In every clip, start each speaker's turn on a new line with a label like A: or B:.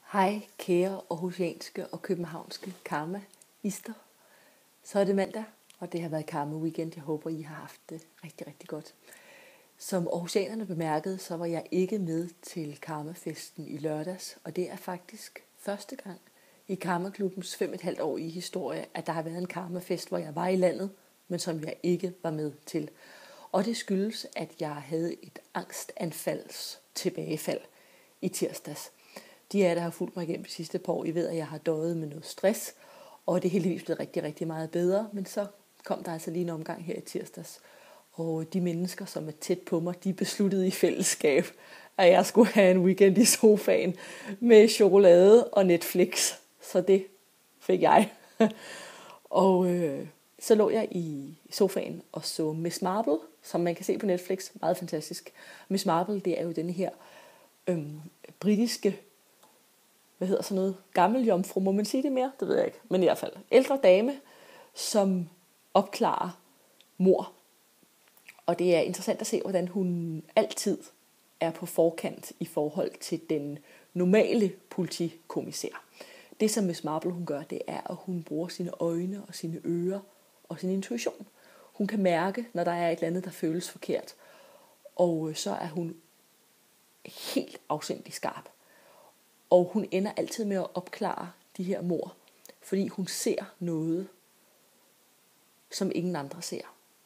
A: Hej kære aarhusianske og københavnske karma-ister. Så er det mandag, og det har været karma-weekend. Jeg håber, I har haft det rigtig, rigtig godt. Som aarhusianerne bemærkede, så var jeg ikke med til karmafesten i lørdags. Og det er faktisk første gang i Karma-klubbens 5,5 år i historie, at der har været en karmafest, hvor jeg var i landet, men som jeg ikke var med til. Og det skyldes, at jeg havde et angstanfalds tilbagefald i tirsdags. De af jer, der har fulgt mig igennem de sidste par år, I ved, at jeg har døjet med noget stress, og det er heldigvis blevet rigtig, rigtig meget bedre. Men så kom der altså lige en omgang her i tirsdags, og de mennesker, som er tæt på mig, de besluttede i fællesskab, at jeg skulle have en weekend i sofaen med chokolade og Netflix. Så det fik jeg. Og så lå jeg i sofaen og så Miss Marple, som man kan se på Netflix. Meget fantastisk. Miss Marple, det er jo denne her britiske, hvad hedder sådan noget, gammeljomfru, må man sige det mere? Det ved jeg ikke. Men i hvert fald ældre dame, som opklarer mord. Og det er interessant at se, hvordan hun altid er på forkant i forhold til den normale politikommissær. Det som Miss Marple hun gør, det er, at hun bruger sine øjne og sine ører og sin intuition. Hun kan mærke, når der er et eller andet, der føles forkert. Og så er hun helt afsindig skarp. Og hun ender altid med at opklare de her mord, fordi hun ser noget, som ingen andre ser.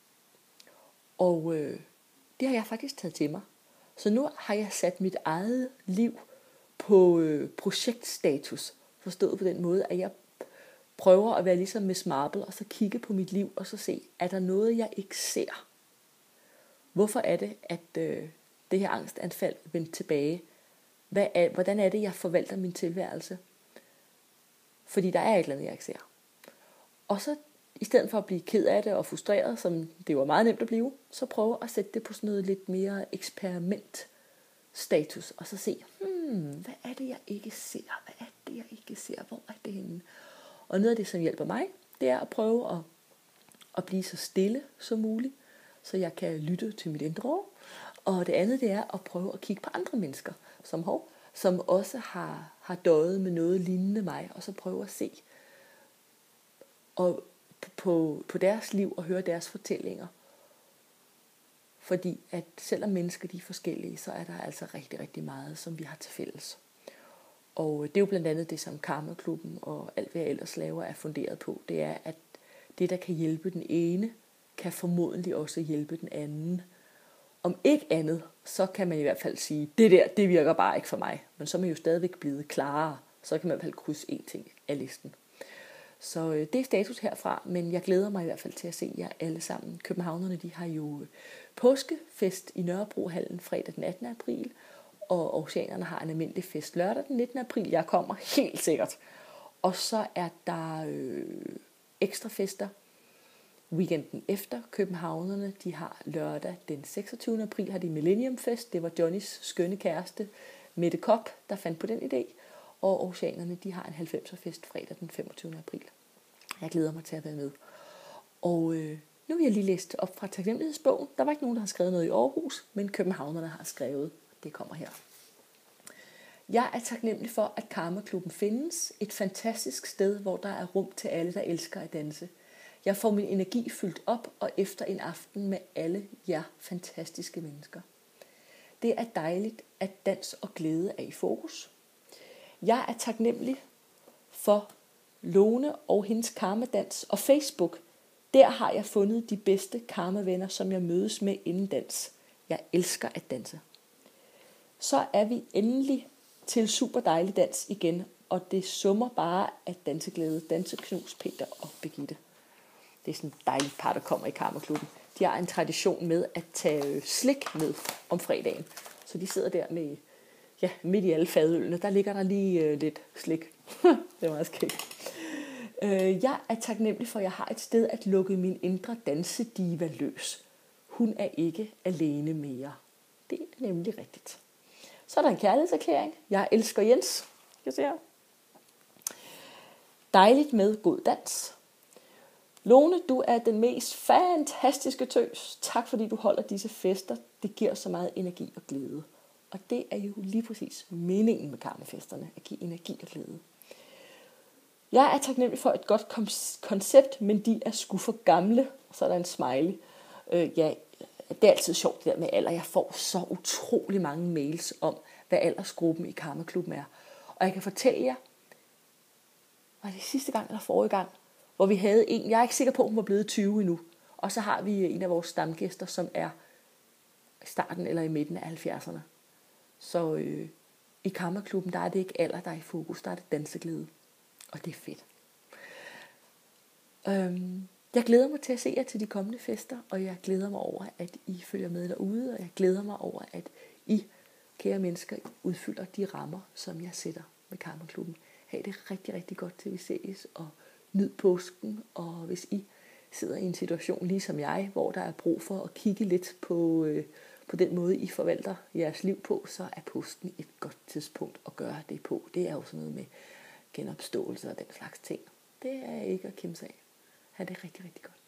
A: Og det har jeg faktisk taget til mig. Så nu har jeg sat mit eget liv på projektstatus, forstået på den måde, at jeg prøver at være ligesom Miss Marple, og så kigge på mit liv, og så se, er der noget, jeg ikke ser? Hvorfor er det, at det her angstanfald vendte tilbage? Hvordan er det, jeg forvalter min tilværelse? Fordi der er et eller andet, jeg ikke ser. Og så i stedet for at blive ked af det og frustreret, som det var meget nemt at blive, så prøve at sætte det på sådan noget lidt mere eksperimentstatus, og så se, hvad er det, jeg ikke ser? Hvad er det, jeg ikke ser? Hvor er det henne? Og noget af det, som hjælper mig, det er at prøve at blive så stille som muligt, så jeg kan lytte til mit indre år. Og det andet, det er at prøve at kigge på andre mennesker, som også har døjet med noget lignende mig, og så prøve at se og på deres liv og høre deres fortællinger. Fordi at selvom mennesker de er forskellige, så er der altså rigtig, rigtig meget, som vi har til fælles. Og det er jo blandt andet det, som Karma-klubben og alt, hvad jeg ellers laver, er funderet på. Det er, at det, der kan hjælpe den ene, kan formodentlig også hjælpe den anden. Om ikke andet, så kan man i hvert fald sige, det virker bare ikke for mig. Men så er man jo stadigvæk blevet klarere. Så kan man i hvert fald krydse én ting af listen. Så det er status herfra, men jeg glæder mig i hvert fald til at se jer alle sammen. Københavnerne, de har jo påskefest i Nørrebrohallen fredag den 18. april, og aarhusianerne har en almindelig fest lørdag den 19. april. Jeg kommer helt sikkert. Og så er der ekstra fester weekenden efter. Københavnerne, de har lørdag den 26. april, har de Millennium Fest. Det var Johnnys skønne kæreste, Mette Kopp, der fandt på den idé. Og aarhusianerne, de har en 90'er fest fredag den 25. april. Jeg glæder mig til at være med. Og nu vil jeg lige læse op fra taknemmelighedsbogen. Der var ikke nogen, der har skrevet noget i Aarhus, men københavnerne har skrevet. Det kommer her. Jeg er taknemmelig for, at Karma-klubben findes. Et fantastisk sted, hvor der er rum til alle, der elsker at danse. Jeg får min energi fyldt op, og efter en aften med alle jer fantastiske mennesker. Det er dejligt, at dans og glæde er i fokus. Jeg er taknemmelig for Lone og hendes karmadans og Facebook. Der har jeg fundet de bedste karmavenner, som jeg mødes med inden dans. Jeg elsker at danse. Så er vi endelig til super dejlig dans igen, og det summer bare at danseglæde, danseknus, Peter og Birgitte. Det er sådan et dejligt par, der kommer i Karma-klubben. De har en tradition med at tage slik med om fredagen. Så de sidder der med, midt i alle fadølene, der ligger der lige lidt slik. Det er meget skægt. Jeg er taknemmelig for, at jeg har et sted at lukke min indre dansediva løs. Hun er ikke alene mere. Det er nemlig rigtigt. Så er der en kærlighedserklæring. Jeg elsker Jens. Jeg ser. Dejligt med god dans. Lone, du er den mest fantastiske tøs. Tak fordi du holder disse fester. Det giver så meget energi og glæde. Og det er jo lige præcis meningen med karmafesterne, at give energi og glæde. Jeg er taknemmelig for et godt koncept, men de er sgu for gamle. Og så er der en smiley. Ja, det er altid sjovt det der med alder. Jeg får så utrolig mange mails om, hvad aldersgruppen i Karma-klubben er. Og jeg kan fortælle jer, var det sidste gang eller forrige gang, hvor vi havde en, jeg er ikke sikker på, hun var blevet 20 endnu. Og så har vi en af vores stamgæster, som er i starten eller i midten af 70'erne. Så i Karma-klubben, der er det ikke alder, der er i fokus, der er det danseglæde. Og det er fedt. Jeg glæder mig til at se jer til de kommende fester, og jeg glæder mig over, at I følger med derude, og jeg glæder mig over, at I, kære mennesker, udfylder de rammer, som jeg sætter med Karma-klubben. Ha' det rigtig, rigtig godt til vi ses, og nyd påsken, og hvis I sidder i en situation ligesom jeg, hvor der er brug for at kigge lidt på den måde, I forvalter jeres liv på, så er påsken et godt tidspunkt at gøre det på. Det er jo sådan noget med genopståelse og den slags ting. Det er ikke at kæmpe sig af. Ha' det rigtig, rigtig godt.